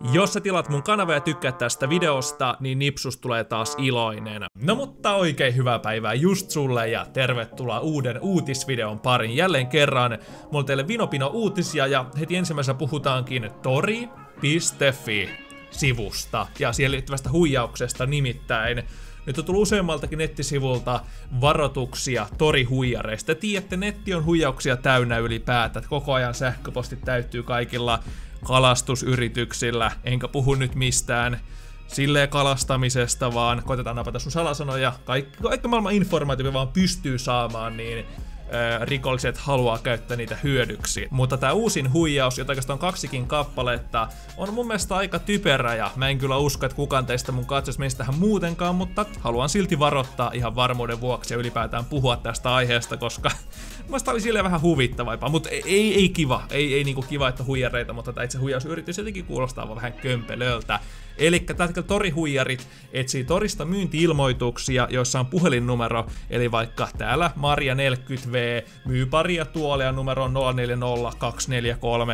Jos sä tilaat mun kanava ja tykkäät tästä videosta, niin Nipsus tulee taas iloinen. No mutta oikein hyvää päivää just sulle ja tervetuloa uuden uutisvideon pariin jälleen kerran. Mulla on teille vinopino uutisia ja heti ensimmäisenä puhutaankin tori.fi-sivusta ja siihen liittyvästä huijauksesta nimittäin. Nyt on tullut useammaltakin nettisivulta varoituksia torihuijareista. Tiedätte, netti on huijauksia täynnä ylipäätään. Koko ajan sähköpostit täyttyy kaikilla kalastusyrityksillä. Enkä puhu nyt mistään silleen kalastamisesta, vaan koitetaan napata sun salasanoja. Kaikki maailman informaatio vaan pystyy saamaan, niin rikolliset haluaa käyttää niitä hyödyksi. Mutta tää uusin huijaus, jota oikeastaan on kaksikin kappaletta, on mun mielestä aika typerä ja mä en kyllä usko, että kukaan teistä mun katsoisi meistä tähän muutenkaan, mutta haluan silti varoittaa ihan varmuuden vuoksi ja ylipäätään puhua tästä aiheesta, koska mielestäni oli silleen vähän huvittavaipaa, mutta ei kiva. Ei niinku kiva, että huijareita, mutta tämä itse huijausyritys jotenkin kuulostaa vaan vähän kömpelöltä. Elikkä tällä hetkellä torihuijarit etsii torista myynti-ilmoituksia, joissa on puhelinnumero, eli vaikka täällä Marja 40V myy paria tuolia numeroon 040 243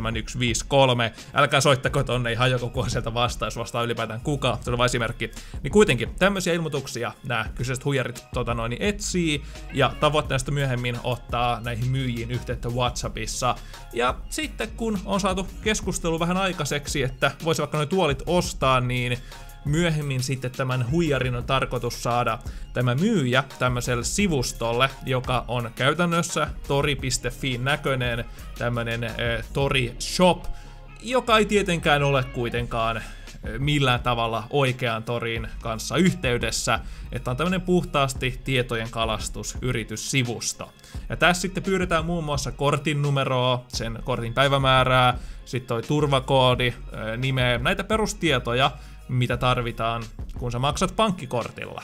7153. Älkää soittako tonne, ei hajoko kukaan sieltä vastaus, vastaa ylipäätään kuka, se on vain esimerkki. Niin kuitenkin tämmöisiä ilmoituksia nämä kyseiset huijarit etsii, ja tavoitteesta myöhemmin ottaa näihin myyjiin yhteyttä WhatsAppissa. Ja sitten kun on saatu keskustelu vähän aikaiseksi, että voisi vaikka noi tuolit ostaa, niin myöhemmin sitten tämän huijarin on tarkoitus saada tämä myyjä tämmöiselle sivustolle, joka on käytännössä tori.fi näköinen tämmönen Tori Shop, joka ei tietenkään ole kuitenkaan millään tavalla oikean torin kanssa yhteydessä, että on tämmönen puhtaasti tietojen kalastusyrityssivusto. Ja tässä sitten pyydetään muun muassa kortin numeroa, sen kortin päivämäärää, sitten toi turvakoodi, nimeä, näitä perustietoja, mitä tarvitaan, kun sä maksat pankkikortilla.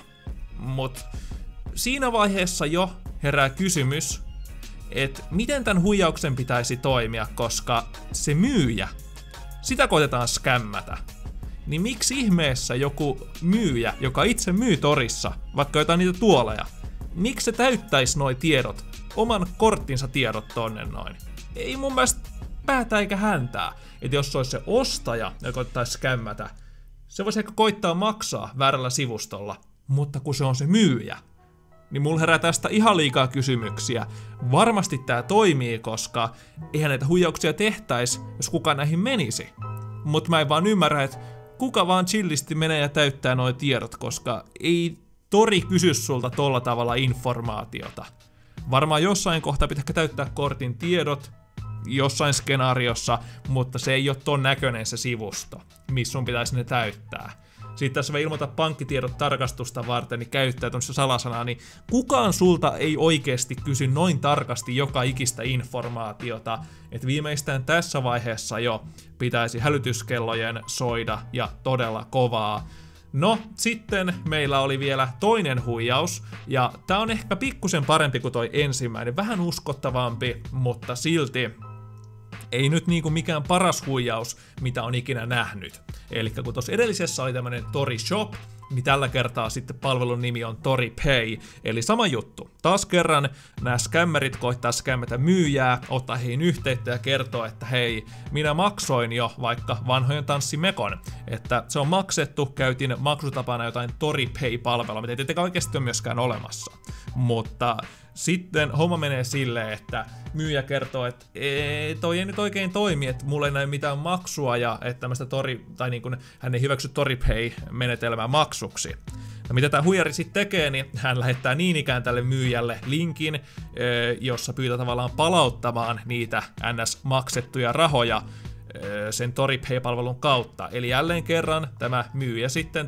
Mut siinä vaiheessa jo herää kysymys, että miten tämän huijauksen pitäisi toimia, koska se myyjä, sitä koitetaan skämmätä. Niin miksi ihmeessä joku myyjä, joka itse myy torissa, vaikka jotain niitä tuoleja, miksi se täyttäisi noi tiedot, oman korttinsa tiedot tonne noin? Ei mun mielestä päätä eikä häntää. Että jos se olisi se ostaja, joka koittaisi skämmätä, se voisi ehkä koittaa maksaa väärällä sivustolla, mutta kun se on se myyjä, niin mulla herää tästä ihan liikaa kysymyksiä. Varmasti tää toimii, koska eihän näitä huijauksia tehtäisi, jos kukaan näihin menisi. Mutta mä en vaan ymmärrä, että kuka vaan chillisti menee ja täyttää nuo tiedot, koska ei tori kysy sulta tolla tavalla informaatiota. Varmaan jossain kohtaa pitää täyttää kortin tiedot, jossain skenaariossa, mutta se ei ole ton näköinen se sivusto, missä sun pitäisi ne täyttää. Sitten tässä ilmoita pankkitiedot tarkastusta varten, niin käyttää tuossa salasanaa, niin kukaan sulta ei oikeasti kysy noin tarkasti joka ikistä informaatiota, että viimeistään tässä vaiheessa jo pitäisi hälytyskellojen soida ja todella kovaa. No, sitten meillä oli vielä toinen huijaus, ja tää on ehkä pikkusen parempi kuin toi ensimmäinen, vähän uskottavampi, mutta silti ei nyt niinku mikään paras huijaus, mitä on ikinä nähnyt. Eli kun tuossa edellisessä oli tämmönen Tori Shop, niin tällä kertaa sitten palvelun nimi on Tori Pay, eli sama juttu. Taas kerran nämä skämmerit koittaa skämmätä myyjää, ottaa heihin yhteyttä ja kertoo, että hei, minä maksoin jo vaikka vanhojen tanssimekon, että se on maksettu, käytin maksutapana jotain Tori Pay-palvelua, mitä ei tietenkään oikeasti ole myöskään olemassa. Mutta sitten homma menee silleen, että myyjä kertoo, että toi ei nyt oikein toimi, että mulla ei näy mitään maksua ja että tämmöistä tai niin kuin hän ei hyväksy Tori Pay-menetelmää maksuksi. No mitä tää huijari sitten tekee, niin hän lähettää niin ikään tälle myyjälle linkin, jossa pyytää tavallaan palauttamaan niitä NS-maksettuja rahoja sen Tori Pay-palvelun kautta. Eli jälleen kerran tämä myyjä sitten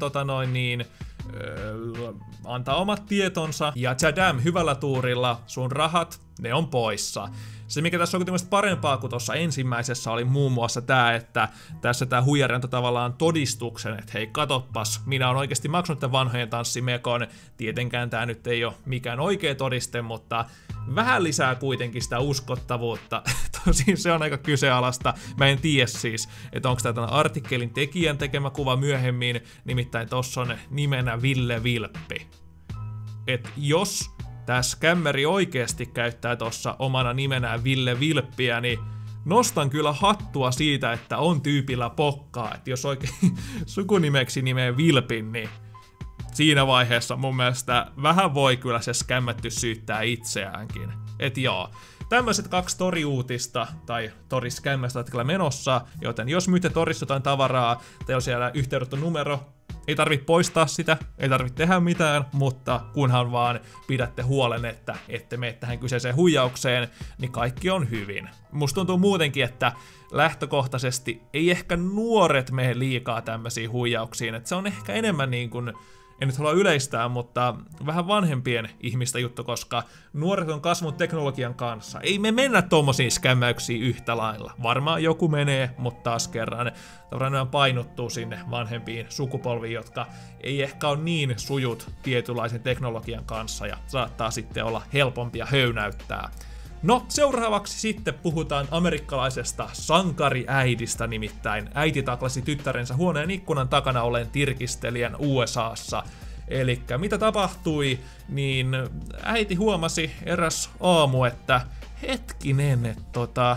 antaa omat tietonsa ja tadam, hyvällä tuurilla sun rahat, ne on poissa. Se mikä tässä on kuitenkin parempaa kuin tuossa ensimmäisessä oli muun muassa tää, että tässä tää huijari antoi tavallaan todistuksen, että hei katoppas, minä olen oikeasti maksanut tämän vanhojen tanssimekon. Tietenkään tää nyt ei ole mikään oikea todiste, mutta vähän lisää kuitenkin sitä uskottavuutta. Tosin se on aika kyseenalaista. Mä en tiedä siis, että onko tää tämän artikkelin tekijän tekemä kuva myöhemmin, nimittäin tossa on nimenä Ville Vilppi. Et jos tää skämmeri oikeesti käyttää tossa omana nimenään Ville Vilppiä, niin nostan kyllä hattua siitä, että on tyypillä pokkaa, että jos oikein sukunimeksi nimeä Vilpin, niin siinä vaiheessa mun mielestä vähän voi kyllä se skämmätty syyttää itseäänkin. Et joo, tämmöiset 2 toriuutista tai toriskämmästä ovat kyllä menossa, joten jos myytte torissa jotain tavaraa tai on siellä yhteydenottonu, ei tarvitse poistaa sitä, ei tarvitse tehdä mitään, mutta kunhan vaan pidätte huolen, että ette mene tähän kyseiseen huijaukseen, niin kaikki on hyvin. Musta tuntuu muutenkin, että lähtökohtaisesti ei ehkä nuoret mene liikaa tämmöisiin huijauksiin, että se on ehkä enemmän niin kuin, en nyt halua yleistää, mutta vähän vanhempien ihmistä juttu, koska nuoret on kasvanut teknologian kanssa. Ei me mennä tommosiin skämmäyksiin yhtä lailla. Varmaan joku menee, mutta taas kerran tavallaan painottuu sinne vanhempiin sukupolviin, jotka ei ehkä ole niin sujut tietynlaisen teknologian kanssa ja saattaa sitten olla helpompia höynäyttää. No, seuraavaksi sitten puhutaan amerikkalaisesta sankariäidistä, nimittäin äiti taklasi tyttärensä huoneen ikkunan takana olleen tirkistelijän USAssa. Elikkä mitä tapahtui, niin äiti huomasi eräs aamu, että hetkinen, että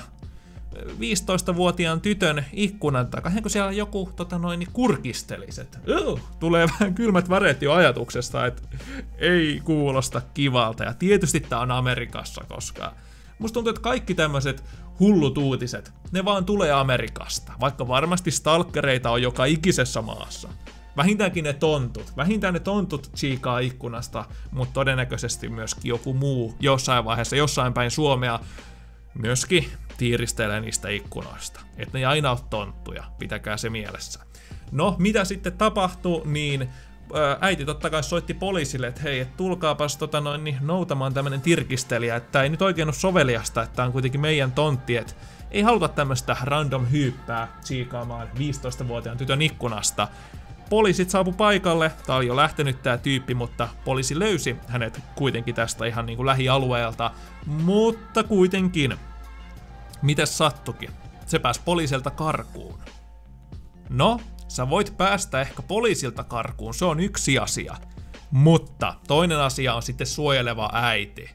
15-vuotiaan tytön ikkunan takaa, kun siellä joku kurkisteliset. Tulee vähän kylmät väreet jo ajatuksesta, että ei kuulosta kivalta. Ja tietysti tää on Amerikassa, koska musta tuntuu, että kaikki tämmöiset hullut uutiset, ne vaan tulee Amerikasta, vaikka varmasti stalkereita on joka ikisessä maassa. Vähintään ne tontut tsiikaa ikkunasta, mutta todennäköisesti myöskin joku muu jossain vaiheessa, jossain päin Suomea, myöskin tiiristelee niistä ikkunoista. Että ne ei aina ole tonttuja, pitäkää se mielessä. No, mitä sitten tapahtui, niin äiti totta kai soitti poliisille, että hei, tulkaapas noutamaan tämmönen tirkistelijä, että ei nyt oikein ole soveliasta, että on kuitenkin meidän tontti, että ei haluta tämmöstä random hyyppää tsiikaamaan 15-vuotiaan tytön ikkunasta. Poliisit saapu paikalle, tää oli jo lähtenyt tää tyyppi, mutta poliisi löysi hänet kuitenkin tästä ihan niinku lähialueelta, mutta kuitenkin. Mites sattukin? Se pääsi poliisilta karkuun. No, sä voit päästä ehkä poliisilta karkuun, se on yksi asia. Mutta toinen asia on sitten suojeleva äiti.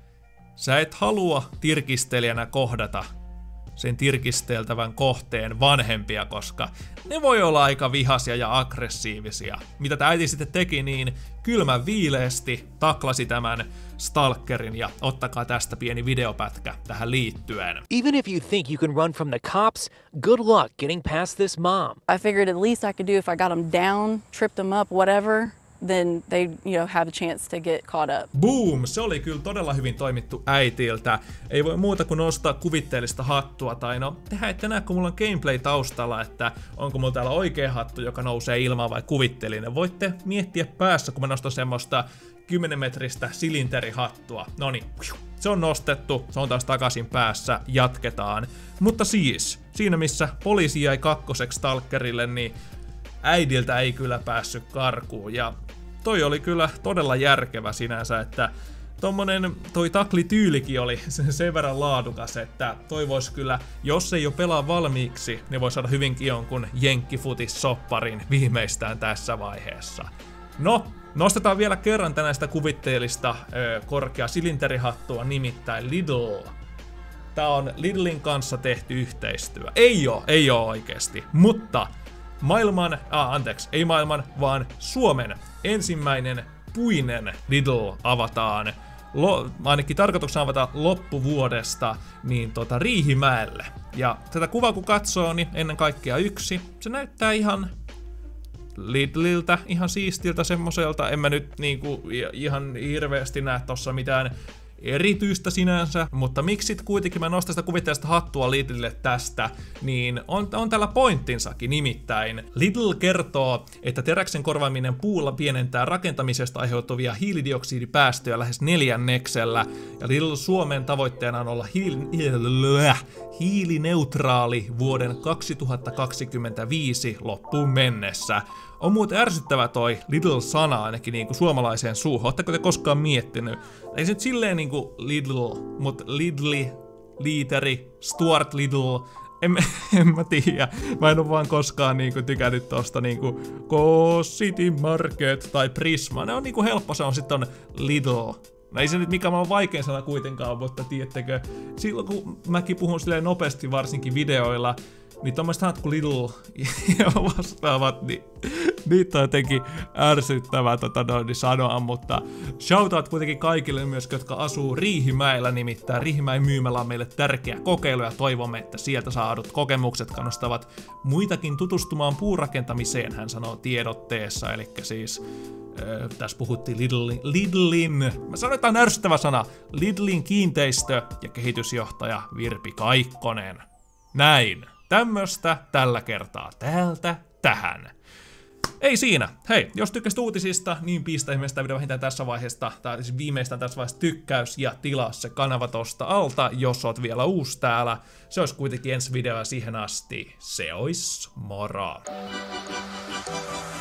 Sä et halua tirkistelijänä kohdata sen tirkisteltävän kohteen vanhempia, koska ne voi olla aika vihaisia ja aggressiivisia. Mitä tää äiti sitten teki, niin kylmän viileesti taklasi tämän stalkerin ja ottakaa tästä pieni videopätkä tähän liittyen. Even if you think you can run from the cops, good luck getting past this mom. I figured at least I could do if I got them down, tripped them up, whatever. Then they, have a chance to get caught up. Boom! Se oli kyllä todella hyvin toimittu äitiltä. Ei voi muuta kuin nostaa kuvitteellista hattua, tai no, tehdään ette näe, kun mulla on gameplay taustalla, että onko mulla täällä oikea hattu, joka nousee ilmaan vai kuvitteellinen. Voitte miettiä päässä, kun mä nostan semmoista 10-metristä silinterihattua. Noniin, se on nostettu, se on taas takaisin päässä, jatketaan. Mutta siis, siinä missä poliisi jäi kakkoseksi stalkerille, niin äidiltä ei kyllä päässyt karkuun, ja toi oli kyllä todella järkevä sinänsä, että toi taklityylikin oli sen verran laadukas, että toi vois kyllä, jos ei jo pelaa valmiiksi, niin voi saada hyvinkin jonkun jenkkifutis-sopparin viimeistään tässä vaiheessa. No, nostetaan vielä kerran tänään sitä kuvitteellista korkea silinterihattua, nimittäin Lidl. Tää on Lidlin kanssa tehty yhteistyö. Ei oo oikeesti, mutta vaan Suomen ensimmäinen puinen Lidl avataan, ainakin tarkoituksena avata loppuvuodesta, niin Riihimäelle. Ja tätä kuvaa kun katsoo, niin ennen kaikkea se näyttää ihan Lidliltä, ihan siistiltä semmoselta, en mä nyt niinku ihan hirveästi näe tossa mitään erityistä sinänsä, mutta miksi kuitenkin mä nostan sitä kuvitteellista hattua Lidlille tästä, niin on tällä pointtinsakin, nimittäin Lidl kertoo, että teräksen korvaaminen puulla pienentää rakentamisesta aiheutuvia hiilidioksidipäästöjä lähes 4/4, ja Lidl Suomen tavoitteena on olla hiilineutraali vuoden 2025 loppuun mennessä. On muuten ärsyttävä toi Lidl-sana ainakin niinku suomalaiseen suuhun. Ootteko te koskaan miettinyt? Ei se nyt silleen niinku Lidl, mut Lidli, Liiteri, Stuart Lidl, en mä tiedä. Mä en oo vaan koskaan niinku tykännyt tosta niinku City Market tai Prisma. Ne on niinku helppo, se on sitten Lidl. No ei se nyt mikään maailman vaikein sana kuitenkaan, mutta tiedättekö, silloin kun mäkin puhun silleen nopeasti varsinkin videoilla, niin tommoset sanat kuin Lidl ja vastaavat, niin niitä on jotenkin ärsyttävää sanoa, mutta shoutout kuitenkin kaikille myös, jotka asuu Riihimäellä, nimittäin Riihimäen myymälä on meille tärkeä kokeilu ja toivomme, että sieltä saadut kokemukset kannustavat muitakin tutustumaan puurakentamiseen, hän sanoo tiedotteessa, eli siis tässä puhuttiin Lidlin, mä sanon, että on ärsyttävä sana, Lidlin kiinteistö- ja kehitysjohtaja Virpi Kaikkonen. Näin. Tämmöstä tällä kertaa täältä tähän. Ei siinä. Hei, jos tykkäsit uutisista, niin pistä ihmeestä video vähintään tässä vaiheesta, tai siis viimeistään tässä vaiheessa tykkäys ja tilaa se kanava tosta alta, jos oot vielä uusi täällä. Se olisi kuitenkin ensi video ja siihen asti. Se ois moro.